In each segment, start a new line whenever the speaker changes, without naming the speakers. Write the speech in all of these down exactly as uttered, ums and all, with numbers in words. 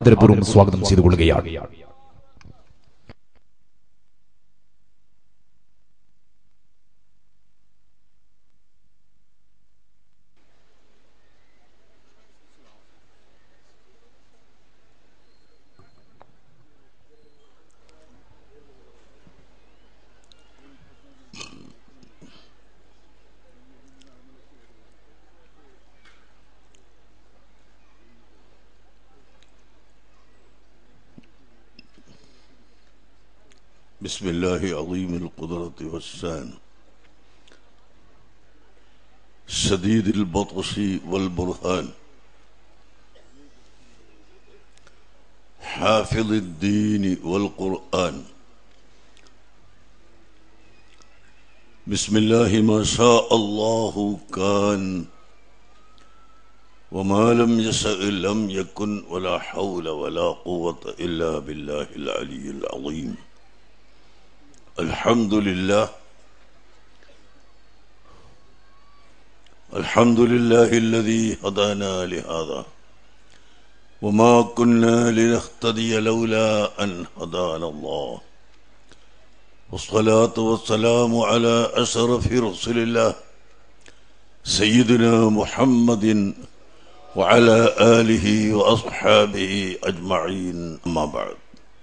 ആദരപൂർവ്വം സ്വാഗതം ചെയ്തുകൊള്ളുകയാണ്.
بسم الله عظيم القدرة والشان شديد البطش والبرهان حافظ الدين والقرآن بسم الله ما شاء الله كان وما لم يشأ لم يكن ولا حول ولا قوة إلا بالله العلي العظيم. الحمد لله الحمد لله الذي هدانا لهذا وما كنا لنهتدي لولا أن هدانا الله، والصلاة والسلام على أشرف رسل الله سيدنا محمد وعلى آله وأصحابه أجمعين. أما بعد،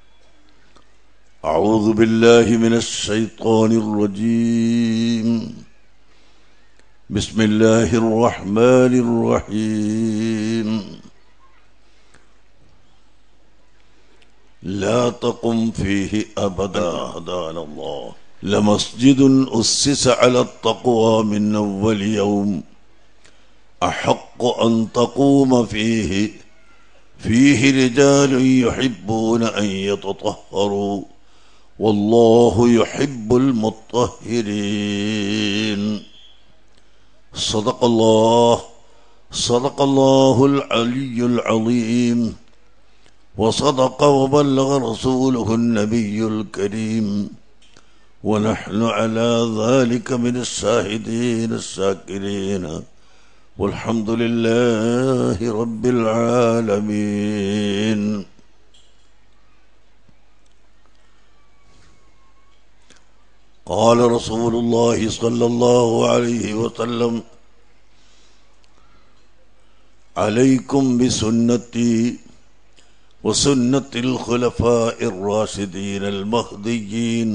أعوذ بالله من الشيطان الرجيم. بسم الله الرحمن الرحيم. لا تقم فيه أبدا هدانا الله لمسجد أسس على التقوى من أول يوم أحق أن تقوم فيه فيه رجال يحبون أن يتطهروا والله يحب المطهرين. صدق الله صدق الله العلي العظيم، وصدق وبلغ رسوله النبي الكريم، ونحن على ذلك من الشاهدين الشاكرين، والحمد لله رب العالمين. قال رسول الله صلى الله عليه وسلم: عليكم بسنتي وسنة الخلفاء الراشدين المهديين،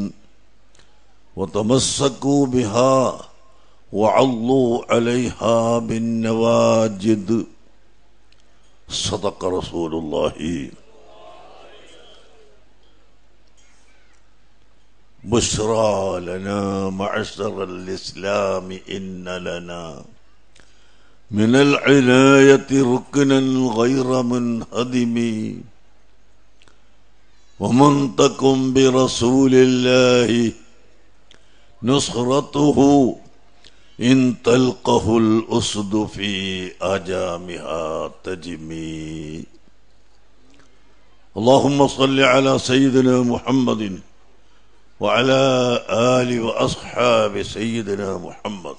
وتمسكوا بها وعضوا عليها بالنواجذ. صدق رسول الله. بشرى لنا معشر الإسلام إن لنا من العناية ركنا غير منهدم، ومن تكن برسول الله نصرته إن تلقه الأسد في أجامها تجمي. اللهم صل على سيدنا محمد وعلى آل وأصحاب سيدنا محمد.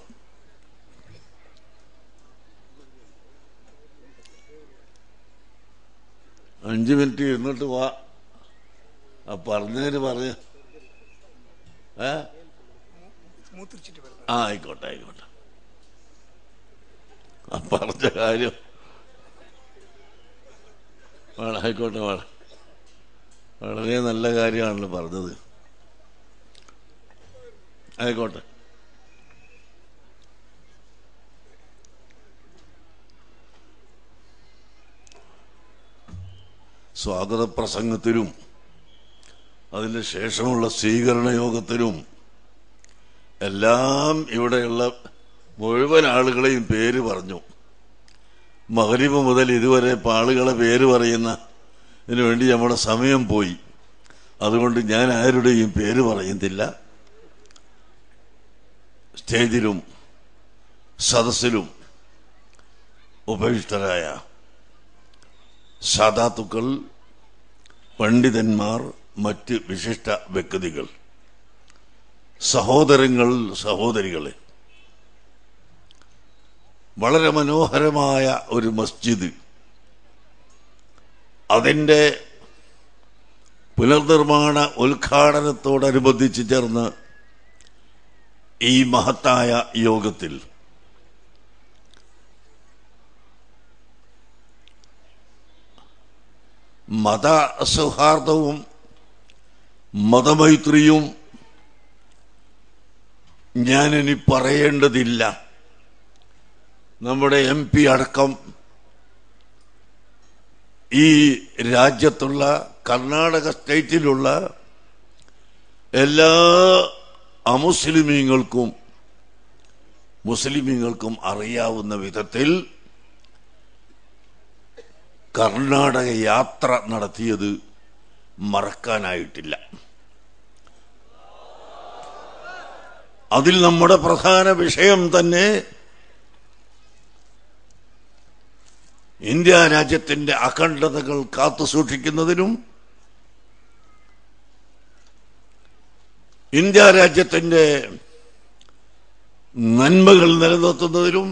അഞ്ച് മിനിറ്റ് ഇരുന്നിട്ട് വാ, പറഞ്ഞതിന് പറഞ്ഞ ഏ ആ ആയിക്കോട്ടെ ആയിക്കോട്ടെ. ആ പറഞ്ഞ കാര്യം വേണം, ആയിക്കോട്ടെ വേണം. വളരെ നല്ല കാര്യമാണല്ലോ പറഞ്ഞത്, ആയിക്കോട്ടെ. സ്വാഗത പ്രസംഗത്തിലും അതിന് ശേഷമുള്ള സ്വീകരണ യോഗത്തിലും എല്ലാം ഇവിടെയുള്ള മുഴുവൻ ആളുകളെയും പേര് പറഞ്ഞു. മഗ്രിബ് മുതൽ ഇതുവരെ ആളുകളെ പേര് പറയുന്ന ഇതിനു വേണ്ടി നമ്മുടെ സമയം പോയി. അതുകൊണ്ട് ഞാൻ ആരുടെയും പേര് പറയുന്നില്ല. സ്റ്റേജിലും സദസ്സിലും ഉപവിഷ്ടരായ സാദാത്തുക്കൾ, പണ്ഡിതന്മാർ, മറ്റ് വിശിഷ്ട വ്യക്തികൾ, സഹോദരങ്ങൾ, സഹോദരികളെ, വളരെ മനോഹരമായ ഒരു മസ്ജിദ് അതിൻ്റെ പുനർനിർമ്മാണ ഉദ്ഘാടനത്തോടനുബന്ധിച്ച് ചേർന്ന ഈ മഹത്തായ യോഗത്തിൽ മത സൗഹാർദ്ദവും മതമൈത്രിയും ഞാനിനി പറയേണ്ടതില്ല. നമ്മുടെ എം പി അടക്കം ഈ രാജ്യത്തുള്ള കർണാടക സ്റ്റേറ്റിലുള്ള എല്ലാ അമുസ്ലിമീങ്ങൾക്കും മുസ്ലിമീങ്ങൾക്കും അറിയാവുന്ന വിധത്തിൽ കർണാടക യാത്ര നടത്തിയത് മറക്കാനായിട്ടില്ല. അതിൽ നമ്മുടെ പ്രധാന വിഷയം തന്നെ ഇന്ത്യ രാജ്യത്തിന്റെ അഖണ്ഡതകൾ കാത്തുസൂക്ഷിക്കുന്നതിനും ഇന്ത്യ രാജ്യത്തിന്റെ നന്മകൾ നിലനിർത്തുന്നതിനും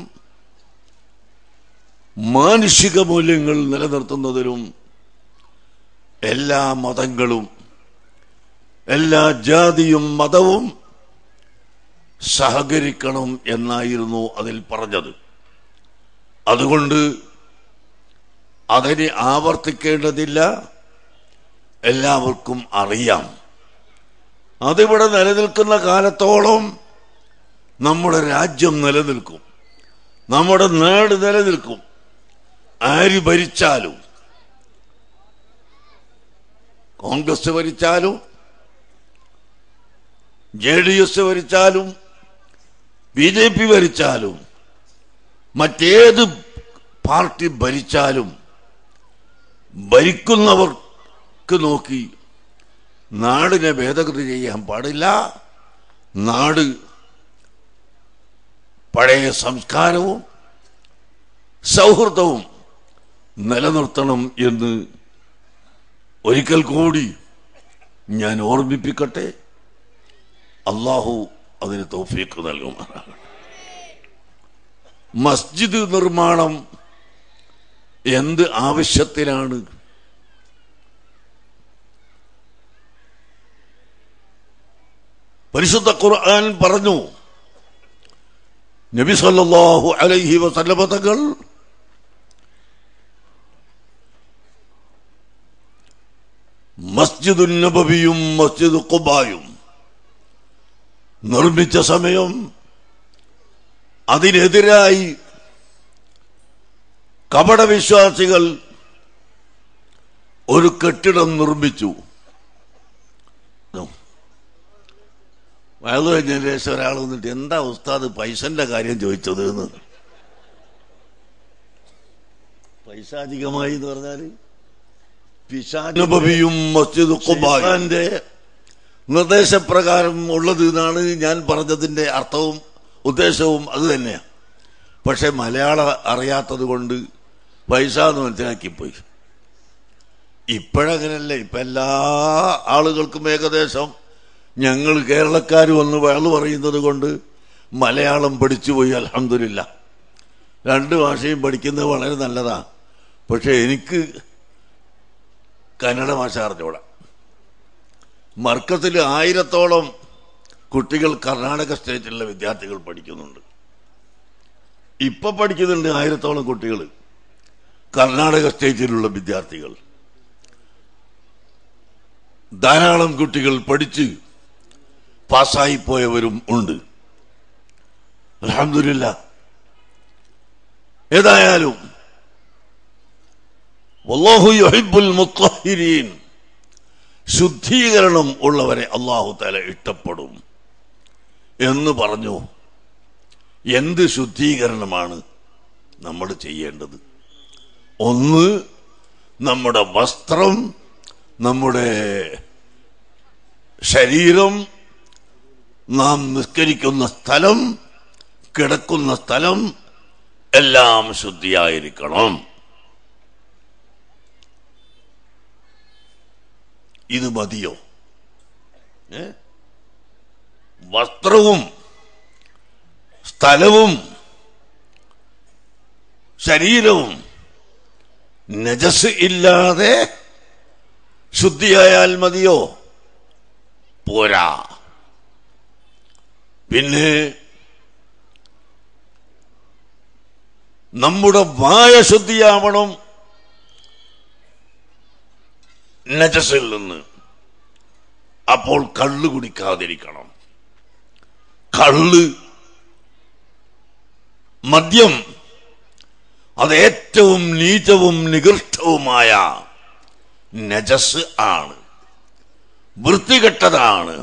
മാനുഷിക മൂല്യങ്ങൾ നിലനിർത്തുന്നതിനും എല്ലാ മതങ്ങളും എല്ലാ ജാതിയും മതവും സഹകരിക്കണം എന്നായിരുന്നു അതിൽ പറഞ്ഞത്. അതുകൊണ്ട് അതിനെ ആവർത്തിക്കേണ്ടതില്ല, എല്ലാവർക്കും അറിയാം. അതിവിടെ നിലനിൽക്കുന്ന കാലത്തോളം നമ്മുടെ രാജ്യം നിലനിൽക്കും, നമ്മുടെ നാട് നിലനിൽക്കും. ആര് ഭരിച്ചാലും, കോൺഗ്രസ് ഭരിച്ചാലും ജെ ഡി എസ് ഭരിച്ചാലും ബി ജെ പി ഭരിച്ചാലും മറ്റേത് പാർട്ടി ഭരിച്ചാലും ഭരിക്കുന്നവർക്ക് നോക്കി നാടിനെ ഭേദഗതി ചെയ്യാൻ പാടില്ല. നാട് പഴയ സംസ്കാരവും സൗഹൃദവും നിലനിർത്തണം എന്ന് ഒരിക്കൽ കൂടി ഞാൻ ഓർമ്മിപ്പിക്കട്ടെ. അള്ളാഹു അതിന് തൗഫീഖ് നൽകുമാറാകട്ടെ. മസ്ജിദ് നിർമ്മാണം എന്ത് ആവശ്യത്തിനാണ്? പരിശുദ്ധ ഖുർആൻ പറഞ്ഞു, നബി സല്ലല്ലാഹു അലൈഹി വസല്ലമ തങ്ങൾ മസ്ജിദുൻ നബവിയും മസ്ജിദ് ഖുബായും നിർമ്മിച്ച സമയം അതിനെതിരായി കപടവിശ്വാസികൾ ഒരു കെട്ടിടം നിർമ്മിച്ചു. വയത് കഴിഞ്ഞതിന് ശേഷം ഒരാൾ വന്നിട്ട്, എന്താ ഉസ്താദ് പൈസന്റെ കാര്യം ചോദിച്ചത് എന്ന്. പൈസാധികമായി എന്ന് പറഞ്ഞാല് പിശാചും മസ്ജിദ് ഖുബാന്റെ നിർദ്ദേശപ്രകാരം ഉള്ളത് എന്നാണ് ഞാൻ പറഞ്ഞതിന്റെ അർത്ഥവും ഉദ്ദേശവും അത് തന്നെയാണ്. പക്ഷെ മലയാളം അറിയാത്തത് കൊണ്ട് പൈസ എന്ന് മനസ്സിലാക്കിപ്പോയി. ഇപ്പോഴങ്ങനല്ലേ, ഇപ്പൊ എല്ലാ ആളുകൾക്കും ഏകദേശം ഞങ്ങൾ കേരളക്കാർ വന്ന് വയലു പറയുന്നത് കൊണ്ട് മലയാളം പഠിച്ചുപോയി. അൽഹംദുലില്ലാ, രണ്ട് ഭാഷയും പഠിക്കുന്നത് വളരെ നല്ലതാ. പക്ഷെ എനിക്ക് കന്നഡ ഭാഷ അറിഞ്ഞൂടാ. മർക്കസിൽ ആയിരത്തോളം കുട്ടികൾ കർണാടക സ്റ്റേറ്റിലുള്ള വിദ്യാർത്ഥികൾ പഠിക്കുന്നുണ്ട്. ഇപ്പൊ പഠിക്കുന്നുണ്ട് ആയിരത്തോളം കുട്ടികൾ കർണാടക സ്റ്റേറ്റിലുള്ള വിദ്യാർത്ഥികൾ. ധാരാളം കുട്ടികൾ പഠിച്ച് പാസ്സായിപ്പോയവരും ഉണ്ട്. അൽഹംദുലില്ലാ. ഏതായാലും വല്ലാഹു യുഹിബ്ബുൽ മുത്തഹിരീൻ, ശുദ്ധീകരണം ഉള്ളവരെ അല്ലാഹു തആല ഇഷ്ടപ്പെടും എന്ന് പറഞ്ഞു. എന്ത് ശുദ്ധീകരണമാണ് നമ്മൾ ചെയ്യേണ്ടത്? ഒന്ന്, നമ്മുടെ വസ്ത്രം, നമ്മുടെ ശരീരം, നാം നിസ്കരിക്കുന്ന സ്ഥലം, കിടക്കുന്ന സ്ഥലം എല്ലാം ശുദ്ധിയായിരിക്കണം. ഇത് മതിയോ? ഏ വസ്ത്രവും സ്ഥലവും ശരീരവും നജസ് ഇല്ലാതെ ശുദ്ധിയായാൽ മതിയോ? പോരാ. പിന്നെ നമ്മുടെ വായ ശുദ്ധിയാവണം നജസിൽ നിന്ന്. അപ്പോൾ കള്ള് കുടിക്കാതിരിക്കണം. കള്ള്, മദ്യം അത് ഏറ്റവും നീചവും നികൃഷ്ടവുമായ നജസ് ആണ്, വൃത്തികെട്ടതാണ്.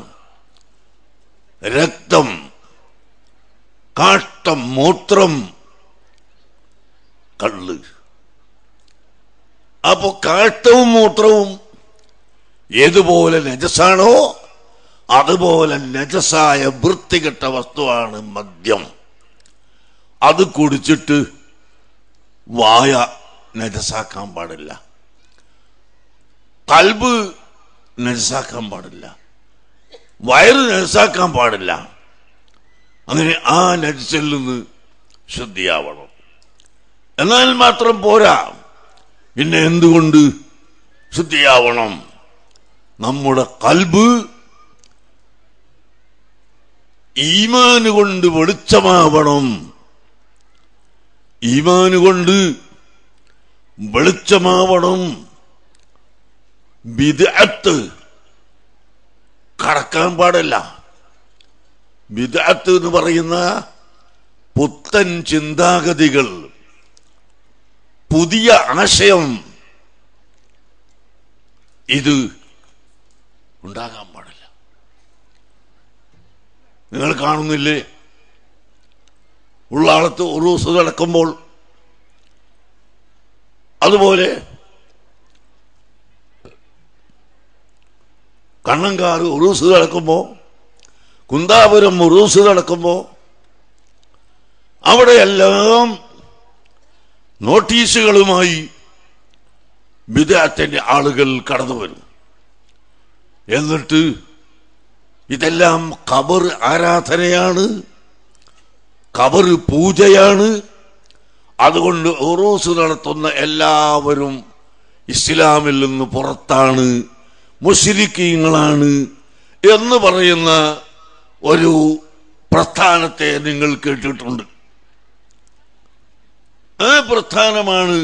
രക്തം, കാഷ്ടം, മൂത്രം, കള്ള്. അപ്പോ കാഷ്ടവും മൂത്രവും ഏതുപോലെ നജസാണോ അതുപോലെ നജസായ വൃത്തികെട്ട വസ്തുവാണ് മദ്യം. അത് കുടിച്ചിട്ട് വായ നജസാക്കാൻ പാടില്ല, കൽബ് നജസാക്കാൻ പാടില്ല, വയറ് നജസാക്കാൻ പാടില്ല. അങ്ങനെ ആ നജസിൽ നിന്ന് ശുദ്ധിയാവണം. എന്നാൽ മാത്രം പോരാ. പിന്നെ എന്തുകൊണ്ട് ശുദ്ധിയാവണം? നമ്മുടെ കൽബ് ഈമാന് കൊണ്ട് വെളിച്ചമാവണം. ഈമാന് കൊണ്ട് വെളിച്ചമാവണം. ബിദ്അത്ത് കടക്കാൻ പാടില്ല. ബിദ്അത്ത് എന്ന് പറയുന്ന പുത്തൻ ചിന്താഗതികൾ, പുതിയ ആശയം, ഇത് ഉണ്ടാകാൻ പാടില്ല. നിങ്ങൾ കാണുന്നില്ലേ, ഉള്ളാളത്ത് ഉറൂസ് നടക്കുമ്പോൾ അതുപോലെ കണ്ണങ്കാട് ഉറൂസ് നടക്കുമ്പോ, കുന്താപുരം ഉറൂസ് നടക്കുമ്പോ അവിടെയെല്ലാം നോട്ടീസുകളുമായി ബിദ്അത്തിന്റെ ആളുകൾ കടന്നു വരും. എന്നിട്ട് ഇതെല്ലാം ഖബർ ആരാധനയാണ്, ഖബർ പൂജയാണ്, അതുകൊണ്ട് ഉറൂസ് നടത്തുന്ന എല്ലാവരും ഇസ്ലാമിൽ നിന്ന് പുറത്താണ്, മുശ്രിക്കീങ്ങളാണ് എന്ന് പറയുന്ന ഒരു പ്രസ്ഥാനത്തെ നിങ്ങൾ കേട്ടിട്ടുണ്ട്. ആ പ്രസ്ഥാനമാണ്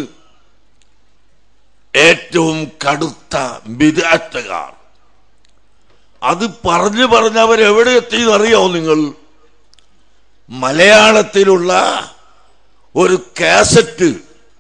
ഏറ്റവും കടുത്ത ബിദ്അത്തുകാർ. അത് പറഞ്ഞു പറഞ്ഞ് അവരെവിടെ എത്തിയെന്നറിയോ നിങ്ങൾ? മലയാളത്തിലുള്ള ഒരു കാസറ്റ്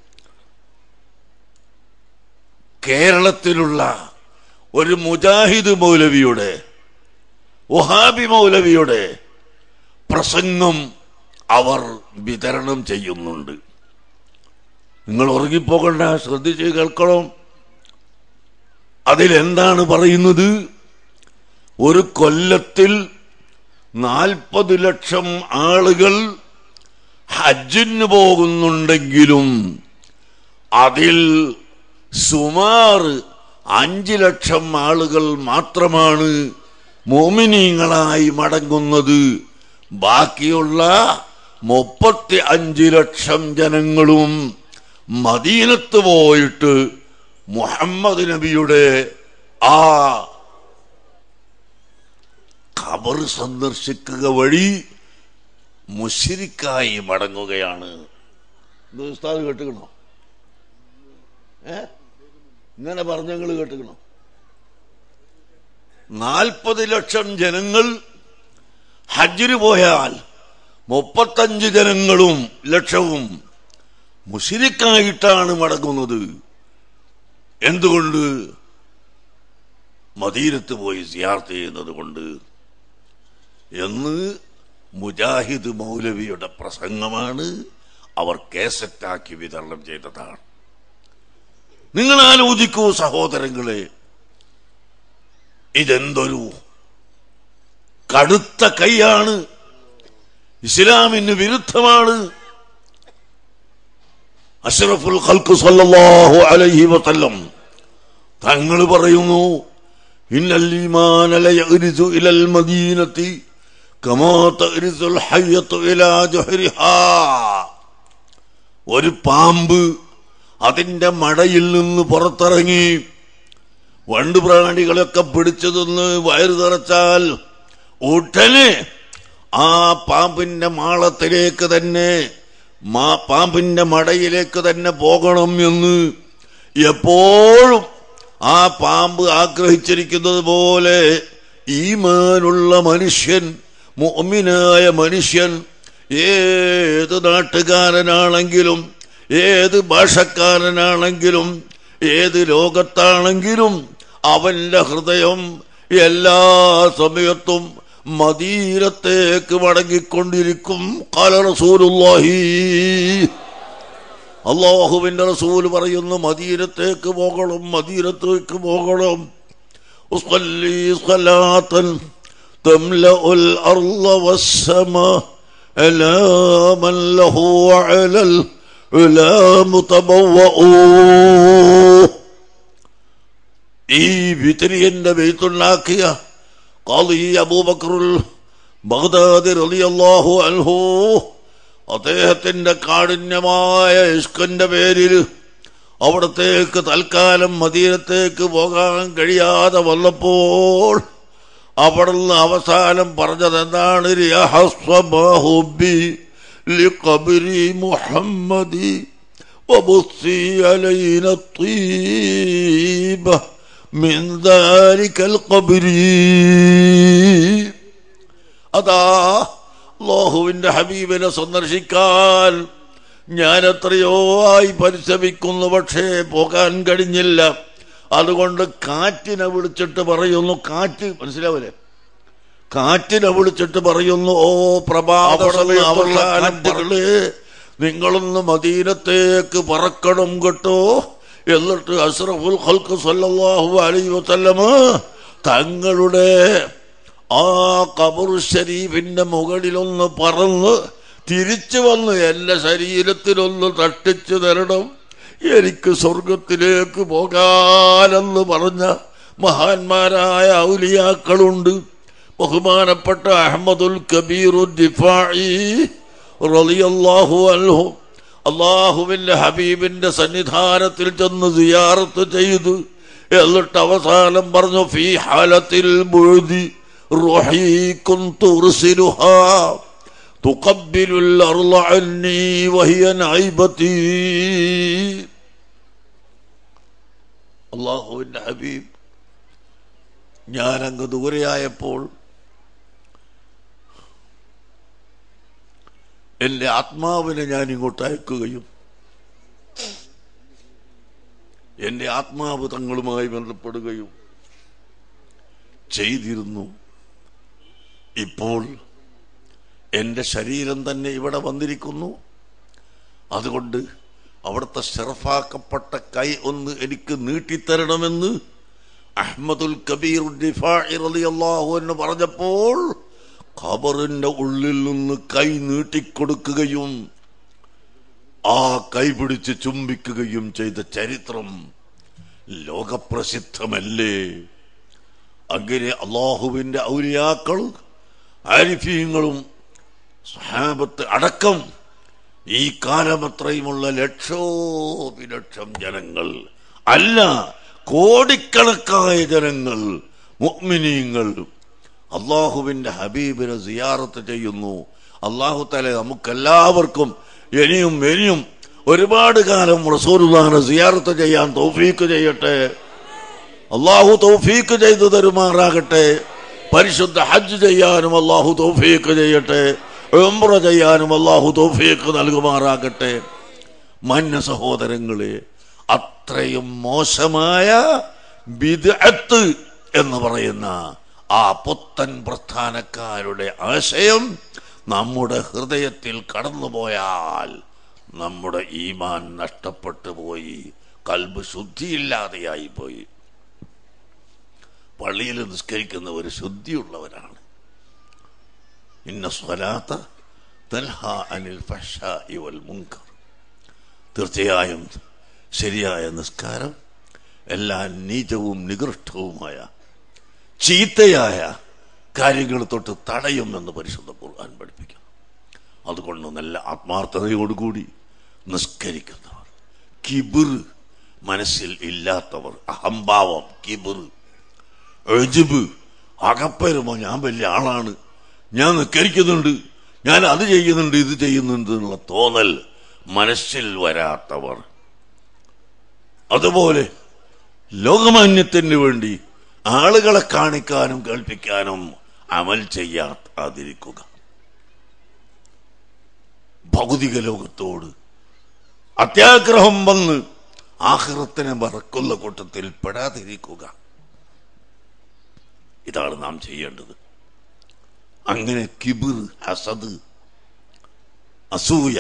കേരളത്തിലുള്ള ഒരു മുജാഹിദ് മൗലവിയുടെ, വഹാബി മൗലവിയുടെ പ്രസംഗം അവർ വിതരണം ചെയ്യുന്നുണ്ട്. നിങ്ങൾ ഉറങ്ങിപ്പോകണ്ട, ശ്രദ്ധിച്ച് കേൾക്കണം. അതിലെന്താണ് പറയുന്നത്? ഒരു കൊല്ലത്തിൽ നാൽപ്പത് ലക്ഷം ആളുകൾ ഹജ്ജിന് പോകുന്നുണ്ടെങ്കിലും അതിൽ സുമാർ അഞ്ചു ലക്ഷം ആളുകൾ മാത്രമാണ് മോമിനീങ്ങളായി മടങ്ങുന്നത്. ബാക്കിയുള്ള മുപ്പത്തി അഞ്ച് ലക്ഷം ജനങ്ങളും മദീനത്ത് പോയിട്ട് മുഹമ്മദ് നബിയുടെ ആ ഖബർ സന്ദർശിക്കുക വഴി മുശ്രിക്കായി മടങ്ങുകയാണ്. ഉസ്താദ് കേട്ടുക്കണോ? ഏ ഇങ്ങനെ പറഞ്ഞങ്ങൾ കേട്ടുക്കണോ? നാൽപ്പത് ലക്ഷം ജനങ്ങൾ ഹജ്ജിന് പോയാൽ മുപ്പത്തഞ്ച് ജനങ്ങളും ലക്ഷവും മുശ്രിക്കായിട്ടാണ് മടങ്ങുന്നത്. എന്തുകൊണ്ട്? മദീനത്ത് പോയി സിയാറത്ത് ചെയ്യുന്നത് കൊണ്ട് എന്ന് മുജാഹിദ് മൗലവിയുടെ പ്രസംഗമാണ് അവർ കേസറ്റാക്കി വിതരണം ചെയ്തതാണ്. നിങ്ങൾ ആലോചിക്കൂ സഹോദരങ്ങളെ, ഇതെന്തൊരു കടുത്ത കൈയാണ്, ഇസ്ലാമിന് വിരുദ്ധമാണ്. അഷ്റഫുൽ ഖൽഖ് സല്ലല്ലാഹു അലൈഹി വസല്ലം തങ്ങൾ പറയുന്നു, ഇന്നൽ ഈമാന ലയഗ്രിസു ഇലൽ മദീനതി കമാ തഗ്രിസുൽ ഹയ്യത്തു ഇലാ ജുഹ്രിഹാ. ഒരു പാമ്പ് അതിന്റെ മടയിൽ നിന്ന് പുറത്തിറങ്ങി വണ്ടു പ്രാണികളൊക്കെ പിടിച്ചു തിന്ന് വയറു നിറച്ചാൽ ഉടനെ ആ പാമ്പിന്റെ മാളത്തിലേക്ക് തന്നെ പാമ്പിന്റെ മടയിലേക്ക് തന്നെ പോകണം എന്ന് എപ്പോഴും ആ പാമ്പ് ആഗ്രഹിച്ചിരിക്കുന്നത് പോലെ ഈമാനുള്ള മനുഷ്യൻ, മുഅ്മിനായ മനുഷ്യൻ, ഏത് നാട്ടുകാരനാണെങ്കിലും ഏത് ഭാഷക്കാരനാണെങ്കിലും ഏത് ലോകത്താണെങ്കിലും അവന്റെ ഹൃദയം എല്ലാ സമയത്തും മദീനത്തേക്ക് മടങ്ങിക്കൊണ്ടിരിക്കും. ഖാല റസൂലുള്ളാഹി, അല്ലാഹുവിന്റെ റസൂൽ പറയുന്നു, മദീനത്തേക്ക് പോകണം, മദീനത്തേക്ക് പോകണം. ഉസ്സല്ലി സ്വലാത്തൻ തംലഉൽ അർള വസ്സമാ അലാ മൻ ലഹു അലൽ ഉലാ മുതബവ്വഉ. ഈ വിതരിയന്റെ ബൈത്തുണ്ടാക്കിയ ഖാദി അബൂബക്കറുൽ ബഗ്ദാദി റളിയല്ലാഹു അൻഹു അദ്ദേഹത്തിന്റെ കാഠിന്യമായ ഇഷ്കിന്റെ പേരിൽ അവിടത്തേക്ക് തൽക്കാലം മദീനത്തേക്ക് പോകാൻ കഴിയാതെ വന്നപ്പോൾ അവിടുന്ന് അവസാനം പറഞ്ഞത് എന്താണ്? ലിഖബ്രി മുഹമ്മദി വബുസ്സി അലൈന ത്വീബ മിൻ ദാലികൽ ഖബ്രി. അതാ അല്ലാഹുവിന്റെ ഹബീബിനെ സന്ദർശിക്കാൻ ഞാൻ എത്രയോ ആയി പരിശ്രമിക്കുന്നു, പക്ഷേ പോകാൻ കഴിഞ്ഞില്ല. അതുകൊണ്ട് കാറ്റിനെ വിളിച്ചിട്ട് പറയുന്നു, കാറ്റ് മനസ്സിലാവൂലേ, കാറ്റിനെ വിളിച്ചിട്ട് പറയുന്നു, ഓ പ്രഭാത അവസാനങ്ങള് നിങ്ങളൊന്ന് മദീനത്തേക്ക് പറക്കണം കേട്ടോ. എന്നിട്ട് അഷ്റഫുൽ ഖൽഖ് സല്ലല്ലാഹു അലൈഹി വസല്ലമ തങ്ങളുടെ ആ ഖബർ ശരീഫിന്റെ മുകളിലൊന്ന് പറന്ന് തിരിച്ചു വന്ന് എന്റെ ശരീരത്തിലൊന്ന് തട്ടിച്ചു തരണം, എനിക്ക് സ്വർഗത്തിലേക്ക് പോകാനെന്ന് പറഞ്ഞ മഹാന്മാരായ ഔലിയാക്കളുണ്ട്. ബഹുമാനപ്പെട്ട അഹ്മദുൽ കബീറുൽ ദിഫാഇ റളിയല്ലാഹു അൻഹു അല്ലാഹുവിന്റെ ഹബീബിന്റെ സന്നിധാനത്തിൽ ചെന്ന് സിയാറത്ത് ചെയ്തു. എന്നിട്ട് അവസാനം പറഞ്ഞു, ഫീ ഹാലത്തിൽ ബുഅദി റൂഹി കുന്തു ഉർസിലുഹാ തുഖബ്ബിലുൽ അർള അന്നി വഹിയ നൈബതി. അല്ലാഹുവിന്റെ ഹബീബ് ഞാനങ്ങ് ദൂരെയായപ്പോൾ എന്റെ ആത്മാവിനെ ഞാൻ ഇങ്ങോട്ട് അയക്കുകയും എന്റെ ആത്മാവ് തങ്ങളുമായി ബന്ധപ്പെടുകയും ചെയ്തിരുന്നു. ഇപ്പോൾ എന്റെ ശരീരം തന്നെ ഇവിടെ വന്നിരിക്കുന്നു. അതുകൊണ്ട് അവിടുത്തെ ശറഫാക്കപ്പെട്ട കൈ ഒന്ന് എനിക്ക് നീട്ടിത്തരണമെന്ന് അഹ്മദുൽ കബീർ ദിഫാഇ റളിയല്ലാഹു അൻഹു പറഞ്ഞപ്പോൾ ഖബറിന്റെ ഉള്ളിൽ നിന്ന് കൈ നീട്ടിക്കൊടുക്കുകയും ആ കൈ പിടിച്ച് ചുംബിക്കുകയും ചെയ്ത ചരിത്രം ലോകപ്രസിദ്ധമല്ലേ? അങ്ങനെ അല്ലാഹുവിന്റെ ഔലിയാക്കൾ ആരിഫീങ്ങളും സ്വഹാബത്ത് അടക്കം ഈ കാലമത്രയുമുള്ള ലക്ഷോപിലക്ഷം ജനങ്ങൾ അല്ല, കോടിക്കണക്കായ ജനങ്ങൾ, മുഅ്മിനീങ്ങൾ അല്ലാഹുവിന്റെ ഹബീബിനെ സിയാറത്ത് ചെയ്യുന്നു. അല്ലാഹു തആല നമുക്കെല്ലാവർക്കും ഇനിയും ഇനിയും ഒരുപാട് കാലം റസൂലുള്ളാഹിനെ സിയാറത്ത് ചെയ്യാൻ തൗഫീക്ക് ചെയ്യട്ടെ. അല്ലാഹു തൗഫീക്ക് ചെയ്തു തരുമാറാകട്ടെ. പരിശുദ്ധ ഹജ്ജ് ചെയ്യാനും അല്ലാഹു തൗഫീക്ക് ചെയ്യട്ടെ. ഉംറ ചെയ്യാനും അല്ലാഹു തൗഫീക്ക് നൽകുമാറാകട്ടെ. മാന്യ സഹോദരങ്ങളെ, അത്രയും മോശമായ ബിദ്അത്ത് എന്ന് പറയുന്ന ആ പുത്തൻ പ്രസ്ഥാനക്കാരുടെ ആശയം നമ്മുടെ ഹൃദയത്തിൽ കടന്നുപോയാൽ നമ്മുടെ ഈമാൻ നഷ്ടപ്പെട്ടു പോയി, കൽബ് ശുദ്ധിയില്ലാതെയായി പോയി. പള്ളിയിൽ നിസ്കരിക്കുന്ന ഒരു ശുദ്ധിയുള്ളവരാണ്. ഇന്ന സ്വലാത്ത തൻഹാ അനിൽ ഫഹ്ശാഇ വൽ മുൻകർ. തീർച്ചയായും ശരിയായ നിസ്കാരം എല്ലാ നീചവും നികൃഷ്ടവുമായ ചീത്തയായ കാര്യങ്ങൾ തൊട്ട് തടയുമെന്ന് പരിശുദ്ധ ഖുർആൻ പഠിപ്പിക്കുന്നു. അതുകൊണ്ട് നല്ല ആത്മാർത്ഥതയോടുകൂടി നിസ്കരിക്കുന്നവർ, കിബിർ മനസ്സിൽ ഇല്ലാത്തവർ, അഹംഭാവം, കിബിർ, ഉജ്ബ്, അകപ്പെരുമ, ഞാൻ വലിയ ആളാണ്, ഞാൻ നിസ്കരിക്കുന്നുണ്ട്, ഞാൻ അത് ചെയ്യുന്നുണ്ട്, ഇത് ചെയ്യുന്നുണ്ട് എന്നുള്ള തോന്നൽ മനസ്സിൽ വരാത്തവർ, അതുപോലെ ലോകമാന്യത്തിന് വേണ്ടി ആളുകളെ കാണിക്കാനും കേൾപ്പിക്കാനും അമൽ ചെയ്യാതിരിക്കുക, ഭൗതിക ലോകത്തോട് അത്യാഗ്രഹം വന്ന് ആഖിറത്തിനെ മറക്കുന്ന കൂട്ടത്തിൽ പെടാതിരിക്കുക. ഇതാണ് നാം ചെയ്യേണ്ടത്. അങ്ങനെ കിബിർ, ഹസദ്, അസൂയ,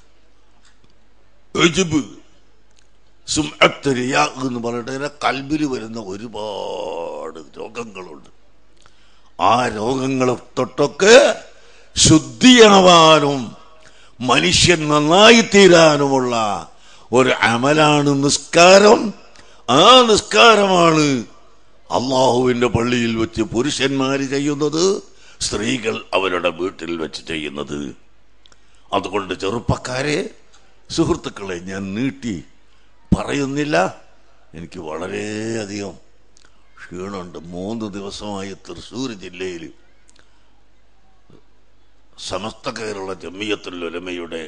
ഉജ്ബ്, സുംഅത്ത്, റിയാ എന്ന് പറഞ്ഞിട്ട് കൽബിൽ വരുന്ന ഒരുപാട് രോഗങ്ങളുണ്ട്. ആ രോഗങ്ങളെ തൊട്ടൊക്കെ ശുദ്ധിയാവാനും മനുഷ്യൻ നന്നായി തീരാനുമുള്ള ഒരു അമലാണ് നിസ്കാരം. ആ നിസ്കാരമാണ് അള്ളാഹുവിന്റെ പള്ളിയിൽ വെച്ച് പുരുഷന്മാര് ചെയ്യുന്നത്, സ്ത്രീകൾ അവരുടെ വീട്ടിൽ വെച്ച് ചെയ്യുന്നത്. അതുകൊണ്ട് ചെറുപ്പക്കാരെ, സുഹൃത്തുക്കളെ, ഞാൻ നീട്ടി പറയുന്നില്ല. എനിക്ക് വളരെയധികം ക്ഷീണമുണ്ട്. മൂന്ന് ദിവസമായി തൃശ്ശൂർ ജില്ലയിൽ സമസ്ത കേരള ജമിയത്തുൽ ഉലമയുടെ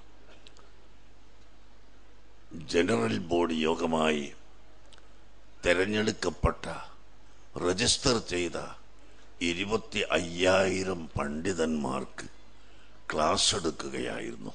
ജനറൽ ബോഡി യോഗമായി തെരഞ്ഞെടുക്കപ്പെട്ട, രജിസ്റ്റർ ചെയ്ത ഇരുപത്തി അയ്യായിരം പണ്ഡിതന്മാർക്ക് ക്ലാസ് എടുക്കുകയായിരുന്നു.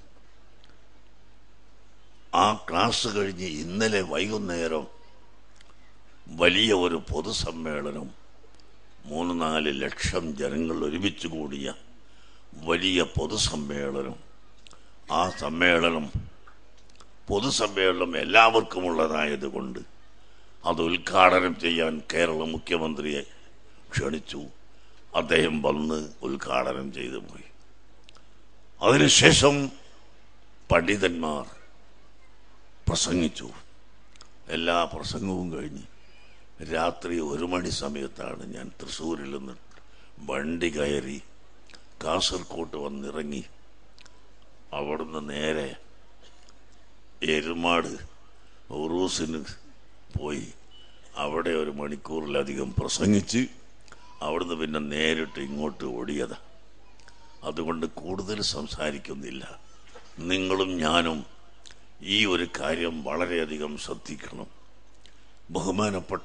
ആ ക്ലാസ് കഴിഞ്ഞ് ഇന്നലെ വൈകുന്നേരം വലിയ ഒരു പൊതുസമ്മേളനം, മൂന്ന് നാല് ലക്ഷം ജനങ്ങൾ ഒരുമിച്ച് കൂടിയ വലിയ പൊതുസമ്മേളനം. ആ സമ്മേളനം പൊതുസമ്മേളനം എല്ലാവർക്കുമുള്ളതായതുകൊണ്ട് അത് ഉദ്ഘാടനം ചെയ്യാൻ കേരള മുഖ്യമന്ത്രിയെ ക്ഷണിച്ചു. അദ്ദേഹം വന്ന് ഉദ്ഘാടനം ചെയ്തു പോയി. അതിനുശേഷം പണ്ഡിതന്മാർ പ്രസംഗിച്ചു. എല്ലാ പ്രസംഗവും കഴിഞ്ഞ് രാത്രി ഒരു മണി സമയത്താണ് ഞാൻ തൃശ്ശൂരിൽ നിന്ന് വണ്ടി കയറി കാസർകോട്ട് വന്നിറങ്ങി. അവിടുന്ന് നേരെ എരുമാട് ഉറൂസിന് പോയി അവിടെ ഒരു മണിക്കൂറിലധികം പ്രസംഗിച്ച് അവിടുന്ന് പിന്നെ നേരിട്ട് ഇങ്ങോട്ട് ഓടിയതാ. അതുകൊണ്ട് കൂടുതൽ സംസാരിക്കുന്നില്ല. നിങ്ങളും ഞാനും ഈ ഒരു കാര്യം വളരെയധികം ശ്രദ്ധിക്കണം. ബഹുമാനപ്പെട്ട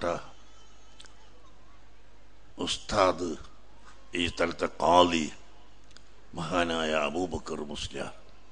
ഉസ്താദ്, ഈ സ്ഥലത്തെ ഖാദി മഹാനായ അബൂബക്കർ മുസ്ലിയാർ,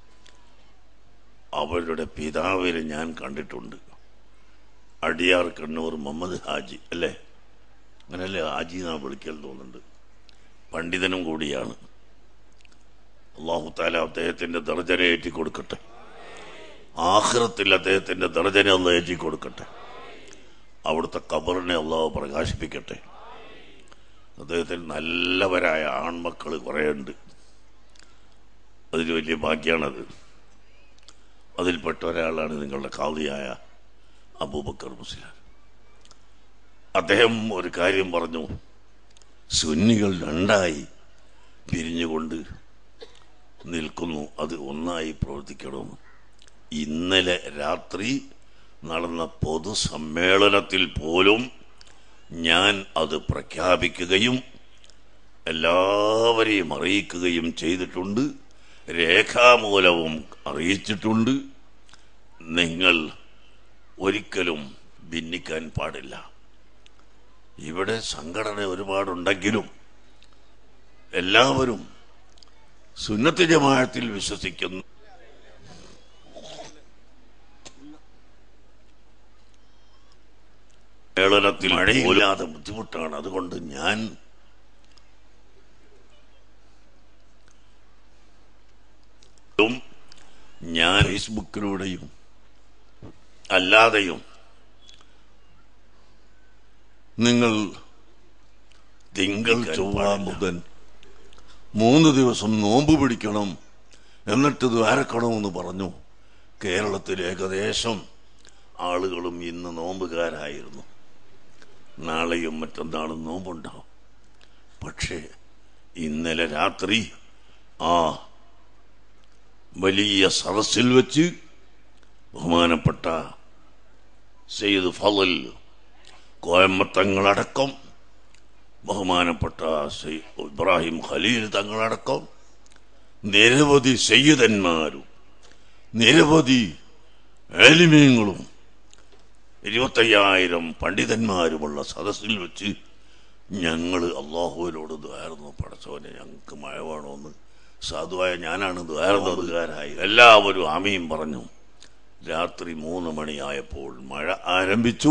അവരുടെ പിതാവിനെ ഞാൻ കണ്ടിട്ടുണ്ട്. അടിയാർ കണ്ണൂർ മുഹമ്മദ് ഹാജി അല്ലേ, അങ്ങനല്ലേ ഹാജി എന്നാ വിളിക്കൽ തോന്നുന്നുണ്ട്. പണ്ഡിതനും കൂടിയാണ്. അല്ലാഹു തആല അദ്ദേഹത്തിന്റെ ദർജന ഏറ്റി കൊടുക്കട്ടെ. ആഖിറത്തിൽ അദ്ദേഹത്തിന്റെ ദർജന അല്ലാഹു ഏറ്റി കൊടുക്കട്ടെ. അവിടുത്തെ ഖബറിനെ അല്ലാഹു പ്രകാശിപ്പിക്കട്ടെ. അദ്ദേഹത്തിന് നല്ലവരായ ആൺമക്കൾ കുറേ ഉണ്ട്. അതിൽ വലിയ ഭാഗ്യാണത്. അതിൽപ്പെട്ട ഒരാളാണ് നിങ്ങളുടെ ഖാദിയായ അബൂബക്കർ മുസ്ലിയാർ. അദ്ദേഹം ഒരു കാര്യം പറഞ്ഞു, സുന്നികൾ രണ്ടായി പിരിഞ്ഞുകൊണ്ട് നിൽക്കുന്നു, അത് ഒന്നായി പ്രവർത്തിക്കണം. ഇന്നലെ രാത്രി നടന്ന പൊതുസമ്മേളനത്തിൽ പോലും ഞാൻ അത് പ്രഖ്യാപിക്കുകയും എല്ലാവരെയും അറിയിക്കുകയും ചെയ്തിട്ടുണ്ട്. രേഖാമൂലവും അറിയിച്ചിട്ടുണ്ട്. നിങ്ങൾ ഒരിക്കലും ഭിന്നിക്കാൻ പാടില്ല. ഇവിടെ സംഘടന ഒരുപാടുണ്ടെങ്കിലും എല്ലാവരും സുന്നത്ത് ജമാഅത്തിൽ വിശ്വസിക്കുന്നു. മേളനത്തിൽ മഴയില്ലാതെ ബുദ്ധിമുട്ടാണ്. അതുകൊണ്ട് ഞാൻ ഞാൻ ഫേസ്ബുക്കിലൂടെയും അല്ലാതെയും നിങ്ങൾ തിങ്കൾ ചൊവ്വ ബുധൻ മൂന്ന് ദിവസം നോമ്പ് പിടിക്കണം, എന്നിട്ട് ദ്വാരക്കണമെന്ന് പറഞ്ഞു. കേരളത്തിൽ ഏകദേശം ആളുകളും ഇന്ന് നോമ്പുകാരായിരുന്നു. നാളെയും മറ്റന്നാളും നോമ്പുണ്ടാവും. പക്ഷേ ഇന്നലെ രാത്രി ആ വലിയ സദസ്സിൽ വെച്ച് ബഹുമാനപ്പെട്ട
സയ്യിദ് ഫളൽ കോയമ്പത്തങ്ങളടക്കം ബഹുമാനപ്പെട്ട ഇബ്രാഹിം ഖലീൽ തങ്ങളടക്കം നിരവധി സയ്യിദന്മാരും നിരവധി ആലിമീങ്ങളും ഇരുപത്തയ്യായിരം പണ്ഡിതന്മാരുമുള്ള സദസ്സിൽ വെച്ച് ഞങ്ങൾ അള്ളാഹുവിനോട് ദ്വാരുന്നു, പടച്ചോനെ ഞങ്ങൾക്ക് മഴ വേണമെന്ന്. സാധുവായ ഞാനാണ് ദ്വാരുന്നതുകാരായി. എല്ലാവരും ആമീൻ പറഞ്ഞു. രാത്രി മൂന്ന് മണിയായപ്പോൾ മഴ ആരംഭിച്ചു.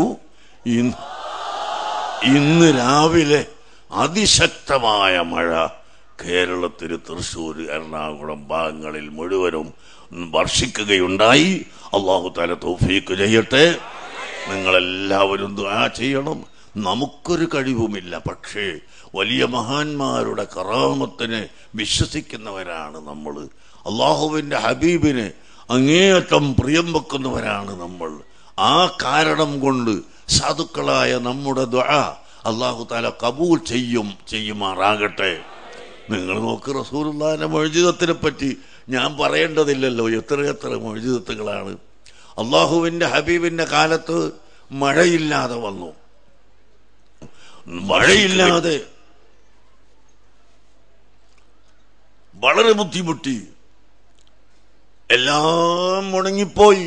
ഇന്ന് രാവിലെ അതിശക്തമായ മഴ കേരളത്തിൽ തൃശ്ശൂർ എറണാകുളം ഭാഗങ്ങളിൽ മുഴുവനും വർഷിക്കുകയുണ്ടായി. അല്ലാഹു തആല തൗഫീഖ് ചെയ്യട്ടെ. നിങ്ങളെല്ലാവരും ദുആ ചെയ്യണം. നമുക്കൊരു കഴിവുമില്ല, പക്ഷേ വലിയ മഹാന്മാരുടെ കറാമത്തിനെ വിശ്വസിക്കുന്നവരാണ് നമ്മൾ. അള്ളാഹുവിന്റെ ഹബീബിനെ അങ്ങേയറ്റം പ്രിയം വെക്കുന്നവരാണ് നമ്മൾ. ആ കാരണം കൊണ്ട് സാധുക്കളായ നമ്മുടെ ദുആ അല്ലാഹു തആല കബൂൽ ചെയ്യും ചെയ്യുമാറാകട്ടെ. നിങ്ങൾ നോക്ക്, റസൂലുള്ളാഹിന്റെ മുഅ്ജിസത്തിനെ പറ്റി ഞാൻ പറയേണ്ടതില്ലല്ലോ. എത്രയെത്ര മുഅ്ജിസത്തുകളാണ്. അള്ളാഹുവിന്റെ ഹബീബിന്റെ കാലത്ത് മഴയില്ലാതെ വന്നു. മഴയില്ലാതെ വളരെ ബുദ്ധിമുട്ടി. എല്ലാം മുടങ്ങിപ്പോയി.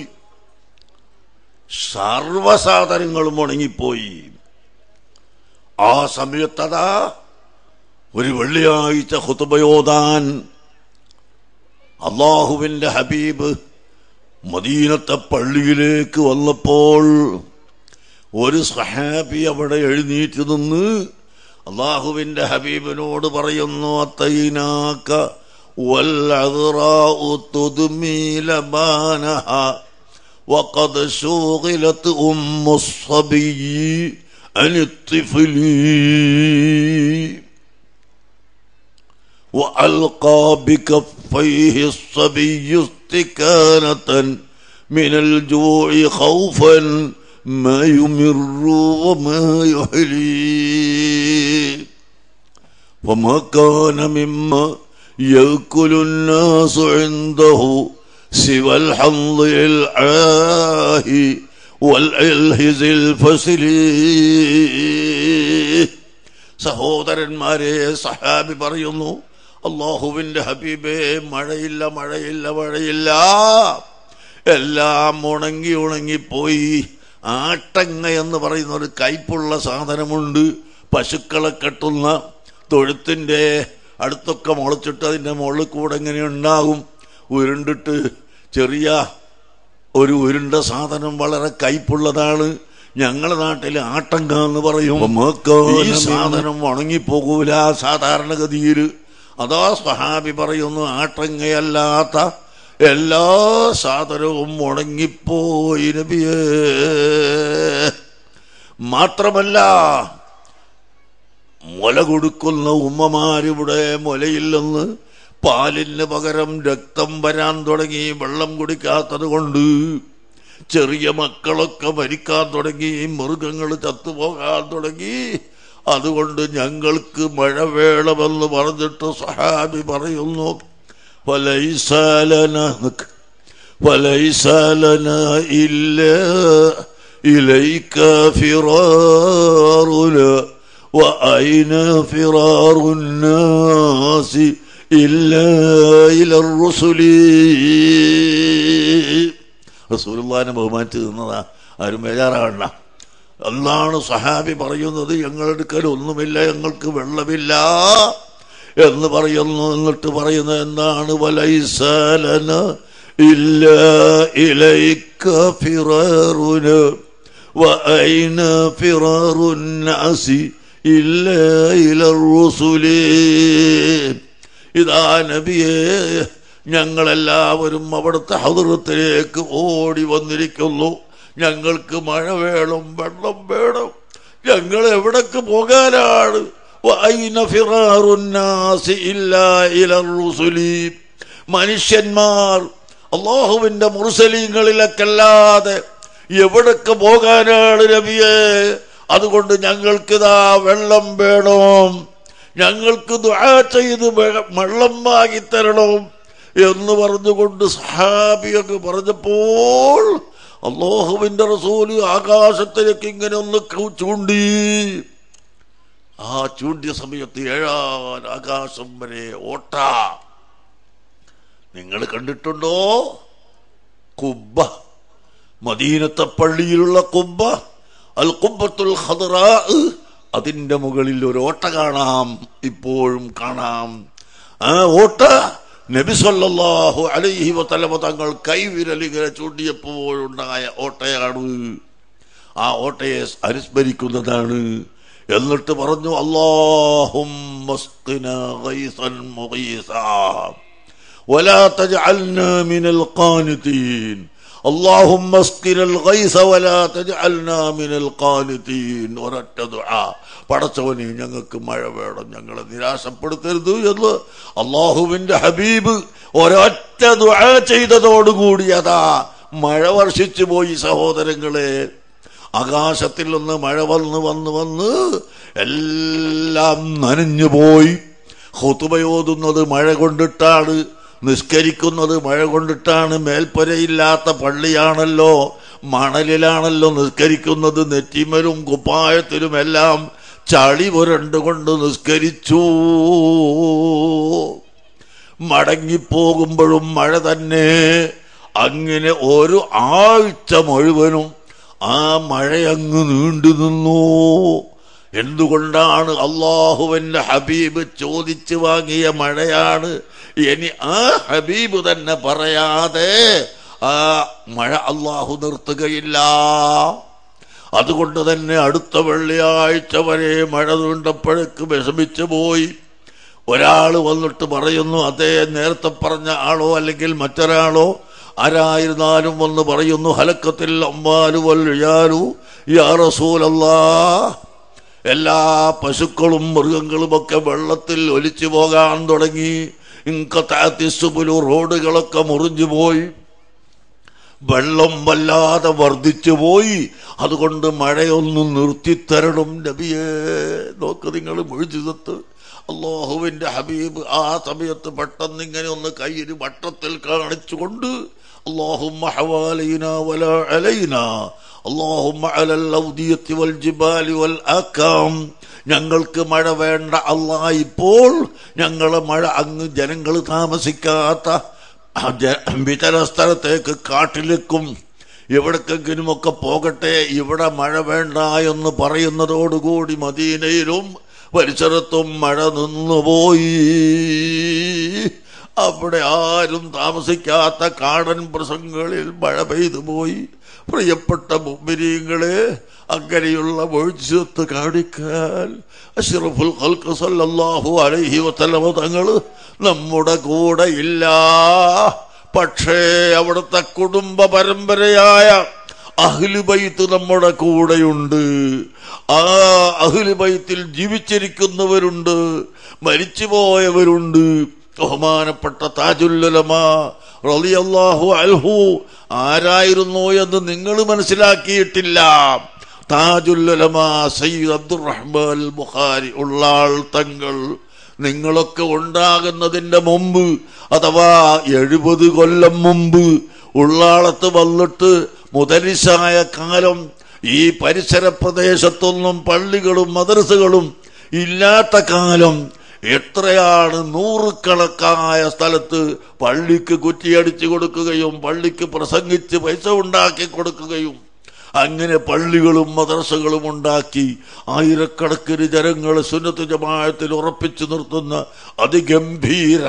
സർവസാധനങ്ങളും മുടങ്ങിപ്പോയി. ആ സമയത്തതാ ഒരു വെള്ളിയാഴ്ച ഖുതുബയോദാൻ അള്ളാഹുവിന്റെ ഹബീബ് മദീനത്തെ പള്ളിയിലേക്ക് വന്നപ്പോൾ ഒരു സ്വഹാബി അവിടെ എഴുന്നേറ്റ് നിന്ന് അള്ളാഹുവിന്റെ ഹബീബിനോട് പറയുന്നു, അത്തൈനാക വൽഅദ്റാഉ തുദ്മി ലബാനഹ വഖദ് ശുഗിലത് ഉമ്മുസ്സബിയ്യി അനിത്ത്ഫലി وألقى بكفيه الصبي استكانة من الجوع خوفا ما يمر وما يحلي وما كان مما يأكل الناس عنده سوى الحنظ العاهي والعلهز الفسلي. സഹോദരന്മാരെ, സഹാബി പറയുന്നു, അള്ളാഹുവിന്റെ ഹബീബേ, മഴയില്ല മഴയില്ല മഴയില്ല, എല്ലാം ഉണങ്ങി ഉണങ്ങിപ്പോയി. ആട്ടങ്ങ എന്ന് പറയുന്ന ഒരു കയ്പുള്ള സാധനമുണ്ട്. പശുക്കളെ കെട്ടുന്ന തൊഴുത്തിന്റെ അടുത്തൊക്കെ മുളച്ചിട്ട് അതിന്റെ മുകളിൽ കൂടെ എങ്ങനെ ഉണ്ടാകും, ഉരുണ്ടിട്ട് ചെറിയ ഒരു ഉരുണ്ട സാധനം, വളരെ കയ്പുള്ളതാണ്. ഞങ്ങളുടെ നാട്ടിൽ ആട്ടങ്ക എന്ന് പറയും. ഈ സാധനം ഉണങ്ങിപ്പോകൂല സാധാരണഗതിയിൽ. അതാ സ്വഹാബി പറയുന്നു, ആട്ടങ്ങയല്ലാത്ത എല്ലാ സാധനവും ഉണങ്ങിപ്പോയി നബിയേ. മാത്രമല്ല, മുല കൊടുക്കുന്ന ഉമ്മമാരിവിടെ മുലയിൽ നിന്ന് പാലിന് പകരം രക്തം വരാൻ തുടങ്ങി. വെള്ളം കുടിക്കാത്തത് കൊണ്ട് ചെറിയ മക്കളൊക്കെ മരിക്കാൻ തുടങ്ങി, മൃഗങ്ങൾ ചത്തുപോകാൻ തുടങ്ങി. അതുകൊണ്ട് ഞങ്ങൾക്ക് മഴ വേണമെന്ന് പറഞ്ഞിട്ട് സഹാബി പറയുന്നു, فليس لنا فليس لنا إلا إليك فرارنا وأين فرار الناس إلا إلى الرسل. റസൂലുള്ളാഹിനെ ബഹുമാനിച്ച് നിന്നതാ, ആരും ബേജാറാകണ്ട. അല്ലാഹു സഹാബി പറയുന്നത്, ഞങ്ങളുടെ അടുക്കൽ ഒന്നുമില്ല, ഞങ്ങൾക്ക് വെള്ളമില്ല എന്ന് പറയുന്നു. എന്നിട്ട് പറയുന്നത് എന്താണ്? വലൈസ ലനാ ഇല്ലാ ഇലൈക ഫിറാറുന വഅൈന ഫിറാറുൻ നാസി ഇല്ലാ ഇലർ റസൂലി. ഇതാ നബിയേ, ഞങ്ങളെല്ലാവരും അവിടുത്തെ ഹദ്റത്തിലേക്ക് ഓടി വന്നിരിക്കുന്നു. ഞങ്ങൾക്ക് മഴ വേണം, വെള്ളം വേണം. ഞങ്ങൾ എവിടേക്ക് പോകാനാണ്? മനുഷ്യന്മാർ അല്ലാഹുവിന്റെ മുർസലീങ്ങളിലേക്കല്ലാതെ എവിടേക്ക് പോകാനാണ് നബിയേ? അതുകൊണ്ട് ഞങ്ങൾക്കിതാ വെള്ളം വേണം, ഞങ്ങൾക്ക് ദുആ ചെയ്ത് വെള്ളം വാങ്ങിത്തരണം എന്ന് പറഞ്ഞുകൊണ്ട് സഹാബിയൊക്കെ പറഞ്ഞപ്പോൾ അല്ലാഹുവിന്റെ റസൂല് ആകാശത്തിലേക്ക് ഇങ്ങനെ ഒന്ന് ചൂണ്ടി. ആ ചൂണ്ടിയ സമയത്ത് ഏഴാൻ ആകാശം വരെ ഓട്ട. നിങ്ങൾ കണ്ടിട്ടുണ്ടോ കുബ്ബ? മദീനത്തെ പള്ളിയിലുള്ള കുബ്ബ, അൽ ഖുബ്ബത്തുൽ ഖദ്റാ, അതിന്റെ മുകളിൽ ഒരു ഓട്ട കാണാം, ഇപ്പോഴും കാണാം. ആ ഓട്ട നബി സല്ലല്ലാഹു അലൈഹി വസല്ലം തങ്ങൾ കൈവിരലിങ്ങനെ ചൂണ്ടിയപ്പോഴുണ്ടായ ഓട്ടയാണ്. ആ ഓട്ടയെ അനുസ്മരിക്കുന്നതാണ്. എന്നിട്ട് പറഞ്ഞു, അല്ലാഹുമ്മ സ്ഖിനാ ഗൈസൻ മുഗീസാ വലാ തജ്അൽനാ മിനൽ ഖാനിതീൻ. اللهم اسقنا الغيث ولا تجعلنا من القانتين. ഒരൊറ്റ ദുആ, പടച്ചവനെ ഞങ്ങൾക്ക് മഴ വേണം, ഞങ്ങളെ നിരാശപ്പെടുത്തരുത് എന്ന് അല്ലാഹുവിന്റെ ഹബീബ് ഒരൊറ്റ ദുആ ചെയ്തതോടുകൂടി അതാ മഴ വർഷിച്ചു പോയി. സഹോദരങ്ങളെ, ആകാശത്തിൽ നിന്ന് മഴ വന്ന് വന്ന് വന്ന് എല്ലാം നനഞ്ഞു പോയി. ഖുതുബയോതുന്നത് മഴ കൊണ്ടിട്ടാണ്, നിസ്കരിക്കുന്നത് മഴ കൊണ്ടിട്ടാണ്. മേൽപ്പുരയില്ലാത്ത പള്ളിയാണല്ലോ, മണലിലാണല്ലോ നിസ്കരിക്കുന്നത്. നെറ്റിമലും കുപ്പായത്തിലുമെല്ലാം ചളി പുരണ്ടുകൊണ്ട് നിസ്കരിച്ചു. മടങ്ങിപ്പോകുമ്പോഴും മഴ തന്നെ. അങ്ങനെ ഒരു ആഴ്ച മുഴുവനും ആ മഴയങ്ങ് നീണ്ടു നിന്നു. എന്തുകൊണ്ടാണ്? അല്ലാഹുവിന്റെ ഹബീബ് ചോദിച്ചു വാങ്ങിയ മഴയാണ്. ഇനി ആ ഹബീബ് തന്നെ പറയാതെ ആ മഴ അല്ലാഹു നിർത്തുകയില്ല. അതുകൊണ്ട് തന്നെ അടുത്ത വെള്ളിയാഴ്ച വരെ മഴ നീണ്ടപ്പോഴേക്ക് വിഷമിച്ചു പോയി. ഒരാൾ വന്നിട്ട് പറയുന്നു, അതേ നേരത്തെ പറഞ്ഞ ആളോ അല്ലെങ്കിൽ മറ്റൊരാളോ ആരായിരുന്നാലും വന്ന് പറയുന്നു, ഹലക്കത്തിൽ അമ്മാലു വൽ ഇയാലു യാ റസൂലല്ലാഹ്, എല്ലാ പശുക്കളും മൃഗങ്ങളുമൊക്കെ വെള്ളത്തിൽ ഒലിച്ചു പോകാൻ തുടങ്ങി. ഇൻകതഅത്തിസ്സുബുലു, റോഡുകളൊക്കെ മുറിഞ്ഞു പോയി, വെള്ളം വല്ലാതെ വർദ്ധിച്ചു പോയി. അതുകൊണ്ട് മഴയൊന്ന് നിർത്തിത്തരണം നബിയേ. നോക്ക് നിങ്ങൾ മുഴുജിതത്ത്. അല്ലാഹുവിന്റെ ഹബീബ് ആ സമയത്ത് പെട്ടെന്ന് ഇങ്ങനെ ഒന്ന് കയ്യിൽ വട്ടത്തിൽ കാണിച്ചുകൊണ്ട്, അല്ലാഹുമ്മ ഹവാലൈനാ വലാ അലൈനാ, അല്ലാഹുമ്മ അലൽ ഔദിയത്തി വൽ ജിബാലി വൽ ആക്കാം. ഞങ്ങൾക്ക് മഴ വേണ്ട അല്ലാ, ഇപ്പോൾ ഞങ്ങളെ മഴ അങ്ങ് ജനങ്ങൾ താമസിക്കാത്ത വിതര സ്ഥലത്തേക്ക്, കാട്ടിലേക്കും എവിടക്കെങ്കിലുമൊക്കെ പോകട്ടെ, ഇവിടെ മഴ വേണ്ട എന്ന് പറയുന്നതോടുകൂടി മദീനയിലും പരിസരത്തും മഴ നിന്നുപോയി. അവിടെ ആരും താമസിക്കാത്ത കാടൻ പ്രസംഗങ്ങളിൽ മഴ പെയ്തു പോയി. പ്രിയപ്പെട്ട മുഅ്മിനീങ്ങളെ, അങ്ങനെയുള്ള മുഅ്ജിസത്ത് കാണിക്കാൻ അഷ്റഫുൽ ഖൽഖ് സല്ലല്ലാഹു അലൈഹി വസല്ലം തങ്ങൾ നമ്മുടെ കൂടെ ഇല്ല. പക്ഷേ അവിടുത്തെ കുടുംബ പരമ്പരയായ അഹ്ലു ബൈത്ത് നമ്മുടെ കൂടെയുണ്ട്. ആ അഹ്ലു ബൈത്തിൽ ജീവിച്ചിരിക്കുന്നവരുണ്ട്, മരിച്ചുപോയവരുണ്ട്. ബഹുമാനപ്പെട്ട താജുൽ ഉലമാ റളിയല്ലാഹു അൻഹു ആരായിരുന്നു എന്ന് നിങ്ങൾ മനസ്സിലാക്കിയിട്ടില്ല. താജുൽ ഉലമാ സയ്യിദ് അബ്ദുറഹ്മാൻ ബുഖാരി ഉള്ളാൾ തങ്ങൾ നിങ്ങളൊക്കെ ഉണ്ടാകുന്നതിന്റെ മുമ്പ്, അഥവാ എഴുപത് കൊല്ലം മുമ്പ് ഉള്ളാളത്ത് വന്നിട്ട് മുദരിസായ കാലം ഈ പരിസര പ്രദേശത്തൊന്നും പള്ളികളും മദ്രസകളും ഇല്ലാത്ത കാലം എത്രയാണ്. നൂറുകണക്കായ സ്ഥലത്ത് പള്ളിക്ക് കുറ്റിയടിച്ചു കൊടുക്കുകയും പള്ളിക്ക് പ്രസംഗിച്ച് പൈസ ഉണ്ടാക്കി കൊടുക്കുകയും അങ്ങനെ പള്ളികളും മദ്രസകളും ഉണ്ടാക്കി ആയിരക്കണക്കിന് ജനങ്ങളെ സുന്നത്ത് ജമാഅത്തിൽ ഉറപ്പിച്ചു നിർത്തുന്ന അതിഗംഭീര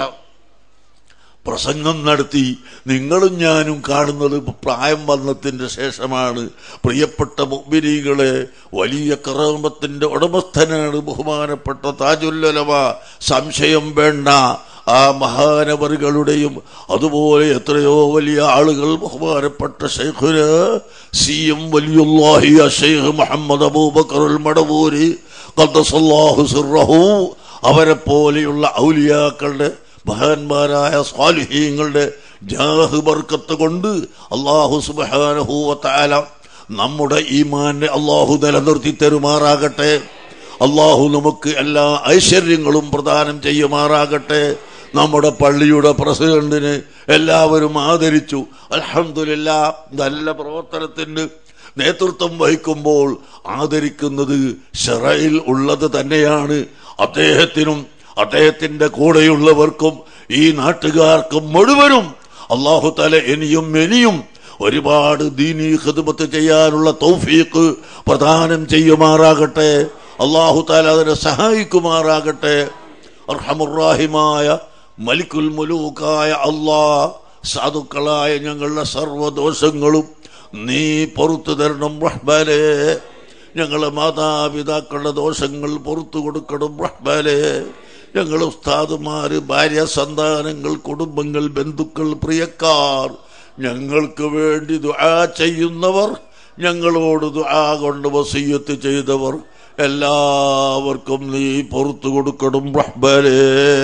പ്രസംഗം നടത്തി നിങ്ങളും ഞാനും കാണുന്നത് പ്രായം വന്നതിന്റെ ശേഷമാണ്. പ്രിയപ്പെട്ട മുഅ്മിനീങ്ങളെ, വലിയ കറാമത്തിന്റെ ഉടമസ്ഥനാണ് ബഹുമാനപ്പെട്ട താജുൽ ഉലമാ. സംശയം വേണ്ട. ആ മഹാനവറുകളുടെയും അതുപോലെ എത്രയോ വലിയ ആളുകൾ, ബഹുമാനപ്പെട്ട ശൈഖുന സി എം വലിയുല്ലാഹി ശൈഖ് മുഹമ്മദ് അബൂബക്കറുൽ മടവൂരി ഖദ്ദസല്ലാഹു സിർറഹു, അവരെ പോലെയുള്ള ഔലിയാക്കളുടെ മഹാന്മാരായ സ്വാലിഹീങ്ങളുടെ ജാഹ് ബർക്കത്ത് കൊണ്ട് അല്ലാഹു സുബ്ഹാനഹു വ തആല നമ്മുടെ ഈമാനെ അല്ലാഹു നിലനിർത്തി തരുമാറാകട്ടെ. അല്ലാഹു നമുക്ക് എല്ലാ ഐശ്വര്യങ്ങളും പ്രദാനം ചെയ്യുമാറാകട്ടെ. നമ്മുടെ പള്ളിയുടെ പ്രസിഡന്റിന് എല്ലാവരും ആദരിച്ചു. അൽഹംദുലില്ലാഹ്. നല്ല പ്രവർത്തനത്തിന് നേതൃത്വം വഹിക്കുമ്പോൾ ആദരിക്കുന്നത് ശറയിൽ ഉള്ളത് തന്നെയാണ്. അദ്ദേഹത്തിനും അദ്ദേഹത്തിന്റെ കൂടെയുള്ളവർക്കും ഈ നാട്ടുകാർക്കും മുഴുവനും അല്ലാഹു തആല ഇനിയും ഇനിയും ഒരുപാട് ദീനീ ഖിദ്മത്ത് ചെയ്യാനുള്ള തൗഫീഖ് പ്രദാനം ചെയ്യുമാറാകട്ടെ. അല്ലാഹു തആല അതിനെ സഹായിക്കുമാറാകട്ടെ. അർഹമുർ റഹീമായ മലിക്കുൽ മുലൂക്കായ അല്ലാഹ്, സാധുക്കളായ ഞങ്ങളുടെ സർവ്വദോഷങ്ങളും നീ പുറത്തു തരണം റഹ്മാനേ. ഞങ്ങളെ മാതാപിതാക്കളുടെ ദോഷങ്ങൾ പുറത്തു കൊടുക്കണം റഹ്മാനേ. ഞങ്ങൾ ഉസ്താദുമാര്, ഭാര്യ, സന്താനങ്ങൾ, കുടുംബങ്ങൾ, ബന്ധുക്കൾ, പ്രിയക്കാർ, ഞങ്ങൾക്ക് വേണ്ടി ദുആ ചെയ്യുന്നവർ, ഞങ്ങളോട് ദുആ കൊണ്ട് വസിയ്യത്ത് ചെയ്തവർ എല്ലാവർക്കും നീ പുറത്തു കൊടുക്കണം റഹ്മാനേ.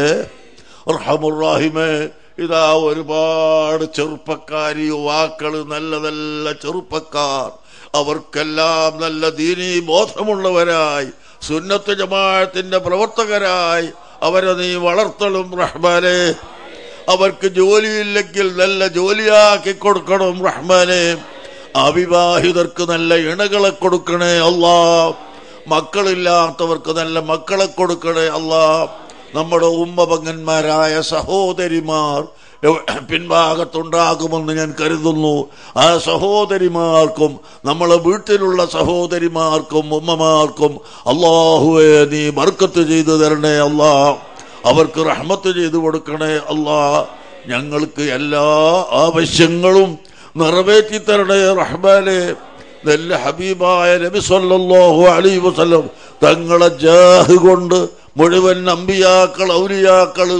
അർഹമുർ റഹീമേ, ഇതാ ഒരുപാട് ചെറുപ്പക്കാരി യുവാക്കള്, നല്ല നല്ല ചെറുപ്പക്കാർ, അവർക്കെല്ലാം നല്ല ദീനീ ബോധമുള്ളവരായി സുന്നത്ത് ജമാഅത്തിന്റെ പ്രവർത്തകരായി അവരെ നീ വളർത്തണം റഹ്മാനേ. അവർക്ക് ജോലിയില്ലെങ്കിൽ നല്ല ജോലിയാക്കി കൊടുക്കണം റഹ്മാനേ. അവിവാഹിതർക്ക് നല്ല ഇണകളെ കൊടുക്കണേ അല്ലാ. മക്കളില്ലാത്തവർക്ക് നല്ല മക്കളെ കൊടുക്കണേ അല്ലാ. നമ്മുടെ ഉമ്മപങ്ങന്മാരായ സഹോദരിമാർ പിൻഭാഗത്തുണ്ടാകുമെന്ന് ഞാൻ കരുതുന്നു. ആ സഹോദരിമാർക്കും നമ്മളെ വീട്ടിലുള്ള സഹോദരിമാർക്കും ഉമ്മമാർക്കും അല്ലാഹുവേ നീ ബർക്കത്ത് ചെയ്തു തരണേ അല്ലാ. അവർക്ക് റഹ്മത്ത് ചെയ്തു കൊടുക്കണേ അല്ലാ. ഞങ്ങൾക്ക് എല്ലാ ആവശ്യങ്ങളും നിറവേറ്റി തരണേ റഹ്മാനേ. നല്ല ഹബീബായ നബി സല്ലല്ലാഹു അലൈഹി വസല്ലം തങ്ങളെ ജാഹ് കൊണ്ട് മുഴുവൻ അമ്പിയാക്കൾ, ഔലിയാക്കള്,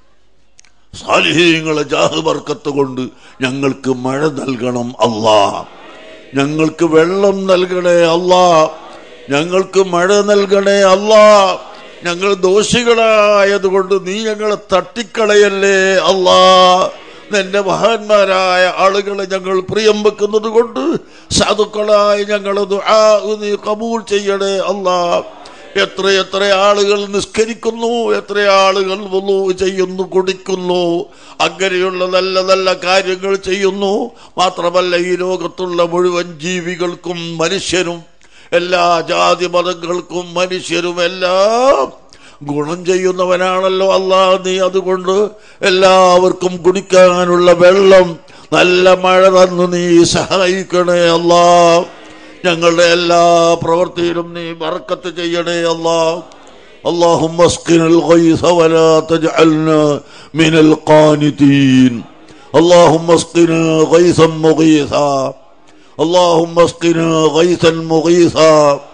സാലിഹീങ്ങളെ ജാഹ് ബർക്കത്ത് കൊണ്ട് ഞങ്ങൾക്ക് മഴ നൽകണം അല്ലാ. ഞങ്ങൾക്ക് വെള്ളം നൽകണേ അല്ലാ. ഞങ്ങൾക്ക് മഴ നൽകണേ അല്ലാ. ഞങ്ങൾ ദോഷികളായതുകൊണ്ട് നീ ഞങ്ങളെ തട്ടിക്കളയല്ലേ അല്ലാ. നിന്റെ മഹാന്മാരായ ആളുകളെ ഞങ്ങൾ പ്രിയം വെക്കുന്നത് കൊണ്ട് സാധുക്കളായ ഞങ്ങളെ ദുആ നീ ഖബൂൽ ചെയ്യണേ അല്ലാ. എത്രയെത്ര ആളുകൾ നിസ്കരിക്കുന്നു, എത്ര ആളുകൾ വുളൂ ചെയ്യുന്നു, കുടിക്കുന്നു, അങ്ങനെയുള്ള നല്ല നല്ല കാര്യങ്ങൾ ചെയ്യുന്നു. മാത്രമല്ല ഈ ലോകത്തുള്ള മുഴുവൻ ജീവികൾക്കും മനുഷ്യരും എല്ലാ ജാതി മതങ്ങൾക്കും മനുഷ്യരും എല്ലാം ഗുണം ചെയ്യുന്നവനാണല്ലോ അല്ലാ നീ. അതുകൊണ്ട് എല്ലാവർക്കും കുടിക്കാനുള്ള വെള്ളം, നല്ല മഴ തന്നു നീ സഹായിക്കണേ അല്ലാ. ഞങ്ങളുടെ എല്ലാ പ്രവൃത്തിയിലും നീ ബർക്കത്ത് ചെയ്യണേ അല്ലാ. اللهم اسقنا الغيث ولا تجعلنا من القانتين. اللهم اسقنا غيثا مغيثا. اللهم اسقنا غيثا مغيثا.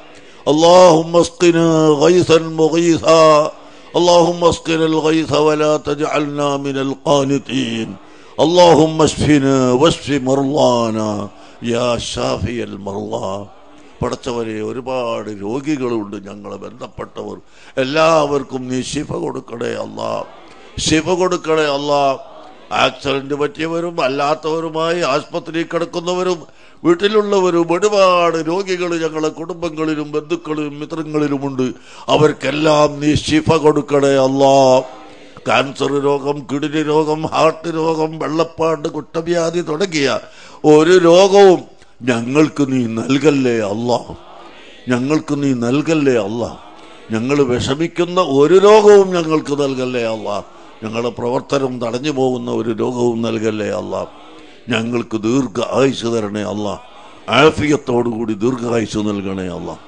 اللهم اسقنا غيثا مغيثا. اللهم اسقنا الغيث ولا تجعلنا من القانتين. اللهم اشفنا واشف مرضانا യാ ഷാഫിയൽ മർളാ. പടച്ചവരെ, ഒരുപാട് രോഗികളുണ്ട് ഞങ്ങളെ ബന്ധപ്പെട്ടവർ. എല്ലാവർക്കും നീ ശിഫ കൊടുക്കണേ അല്ലാ. ശിഫ കൊടുക്കണേ അല്ലാ. ആക്സിഡന്റ് പറ്റിയവരും അല്ലാത്തവരുമായി ആശുപത്രിയിൽ കിടക്കുന്നവരും വീട്ടിലുള്ളവരും ഒരുപാട് രോഗികൾ ഞങ്ങളെ കുടുംബങ്ങളിലും ബന്ധുക്കളിലും മിത്രങ്ങളിലുമുണ്ട്. അവർക്കെല്ലാം നീ ശിഫ കൊടുക്കണേ അല്ലാ. ക്യാൻസർ രോഗം, കിഡ്നി രോഗം, ഹാർട്ട് രോഗം, വെള്ളപ്പാണ്ട്, കുട്ടവ്യാധി തുടങ്ങിയ ഒരു രോഗവും ഞങ്ങൾക്ക് നീ നൽകല്ലേ അല്ലാ. ഞങ്ങൾക്ക് നീ നൽകല്ലേ അല്ലാ. ഞങ്ങൾ വിഷമിക്കുന്ന ഒരു രോഗവും ഞങ്ങൾക്ക് നൽകല്ലേ അല്ലാ. ഞങ്ങളുടെ പ്രവർത്തനം തടഞ്ഞു പോകുന്ന ഒരു രോഗവും നൽകല്ലേ അല്ലാ. ഞങ്ങൾക്ക് ദീർഘ ആയുസ് തരണേ അല്ലാ. ആഫിയത്തോടുകൂടി ദീർഘായുസ് നൽകണേ അല്ലാ.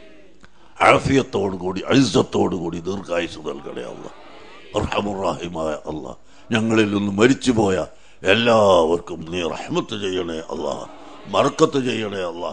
ആഫിയത്തോടുകൂടി ഐസത്തോടുകൂടി ദീർഘായുസ് നൽകണേ അല്ലാ. അർഹമുർ റഹീമായ അല്ലാ, ഞങ്ങളിൽ നിന്ന് മരിച്ചുപോയ എല്ലാവർക്കും നീ റഹ്മത്ത് ചെയ്യണേ അല്ലാ. ബർക്കത്ത് ചെയ്യണേ അല്ലാ.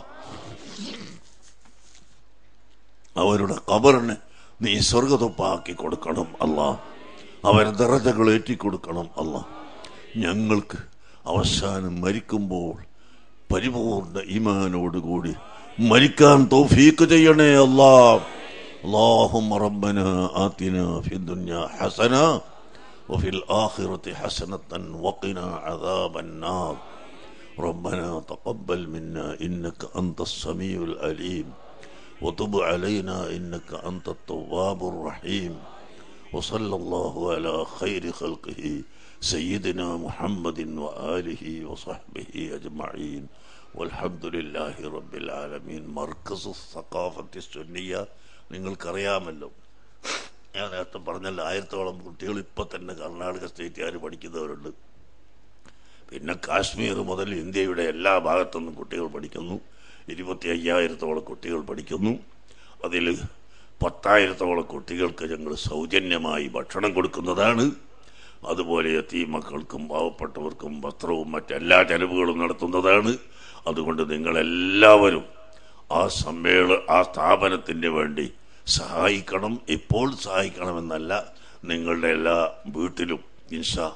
അവരുടെ ഖബറിനെ നീ സ്വർഗ്ഗതൊപ്പാക്കി കൊടുക്കണം അല്ലാ. അവരുടെ ദറജകൾ ഏറ്റിക്കൊടുക്കണം അല്ലാ. ഞങ്ങൾക്ക് അവസാനം മരിക്കുമ്പോൾ പരിപൂർണ ഈമാനോടുകൂടി മരിക്കാൻ തൗഫീഖ് ചെയ്യണേ അല്ലാ. اللهم ربنا آتنا في الدنيا حسنة وفي الآخرة حسنة وقنا عذاب النار. ربنا تقبل منا إنك أنت السميع العليم وتب علينا إنك أنت التواب الرحيم. വസല്ലല്ലാഹു അലാ ഖൈരി ഖൽഖിഹി സയ്യിദിനാ മുഹമ്മദിൻ വആലിഹി വസഹ്ബിഹി അജ്മഈൻ വൽഹംദുലില്ലാഹി റബ്ബിൽ ആലമീൻ. മർക്കസു സഖാഫത്തി സുന്നിയ നിങ്ങൾക്കറിയാമല്ലോ. ഞാൻ നേരത്തെ പറഞ്ഞല്ലോ, ആയിരത്തോളം കുട്ടികൾ ഇപ്പം തന്നെ കർണാടക സ്റ്റേറ്റുകാർ പഠിക്കുന്നവരുണ്ട്. പിന്നെ കാശ്മീർ മുതൽ ഇന്ത്യയുടെ എല്ലാ ഭാഗത്തുനിന്നും കുട്ടികൾ പഠിക്കുന്നു. ഇരുപത്തി അയ്യായിരത്തോളം കുട്ടികൾ പഠിക്കുന്നു. അതിൽ പത്തായിരത്തോളം കുട്ടികൾക്ക് ഞങ്ങൾ സൗജന്യമായി ഭക്ഷണം കൊടുക്കുന്നതാണ്. അതുപോലെ യതീം മക്കൾക്കും പാവപ്പെട്ടവർക്കും വസ്ത്രവും മറ്റെല്ലാ ചെലവുകളും നടത്തുന്നതാണ്. അതുകൊണ്ട് നിങ്ങളെല്ലാവരും ആ സമ്മേള ആ സ്ഥാപനത്തിന് വേണ്ടി സഹായിക്കണം. ഇപ്പോൾ സഹായിക്കണമെന്നല്ല, നിങ്ങളുടെ എല്ലാ വീട്ടിലും ഇൻഷാ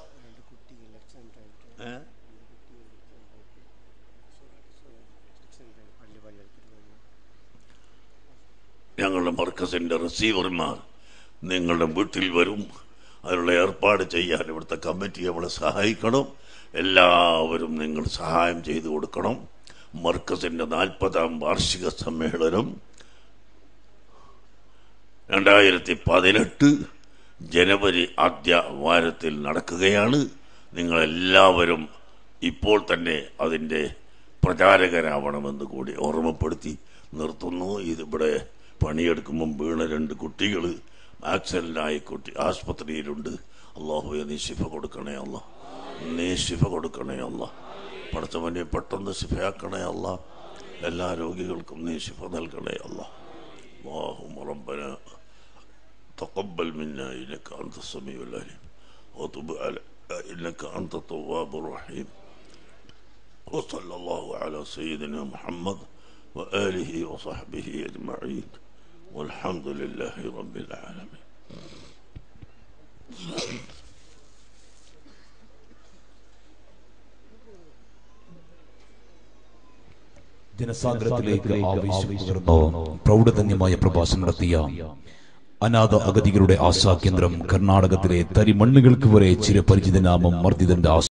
ഞങ്ങളുടെ മർക്കസിന്റെ റിസീവർമാർ നിങ്ങളുടെ വീട്ടിൽ വരും. അതിനുള്ള ഏർപ്പാട് ചെയ്യാൻ ഇവിടുത്തെ കമ്മിറ്റി നമ്മളെ സഹായിക്കണം. എല്ലാവരും നിങ്ങൾ സഹായം ചെയ്തു കൊടുക്കണം. മർക്കസിന്റെ നാൽപ്പതാം വാർഷിക സമ്മേളനം രണ്ടായിരത്തി പതിനെട്ട് ജനുവരി ആദ്യ വാരത്തിൽ നടക്കുകയാണ്. നിങ്ങളെല്ലാവരും ഇപ്പോൾ തന്നെ അതിൻ്റെ പ്രചാരകരാവണമെന്ന് കൂടി ഓർമ്മപ്പെടുത്തി നിർത്തുന്നു. ഇതിവിടെ പണിയെടുക്കുമ്പം വീണ രണ്ട് കുട്ടികൾ ആക്സിഡൻ്റായ കുട്ടി ആസ്പത്രിയിലുണ്ട്. അള്ളാഹുവെ നീ ശിഫ കൊടുക്കണേ അല്ല, നീ ശിഫ കൊടുക്കണേ അല്ല, പഠിച്ചവനെ പെട്ടെന്ന് ശിഫയാക്കണേ അല്ല, എല്ലാ രോഗികൾക്കും നീ ശിഫ നൽകണേ അല്ല. اللهم ربنا تقبل منا إنك أنت السميع العليم وتب علينا إنك أنت التواب الرحيم. وصلى الله على سيدنا محمد وآله وصحبه أجمعين والحمد لله رب العالمين.
ജനസാഗരത്തിലേക്ക് ആവേശം പകർന്ന് പ്രൗഢധന്യമായ പ്രഭാഷണം നടത്തിയ അനാഥ അഗതികളുടെ ആശാകേന്ദ്രം കർണാടകത്തിലെ തരിമണ്ണുകൾക്ക് വരെ ചിരപരിചിതനാമം മർദ്ദിതന്റെ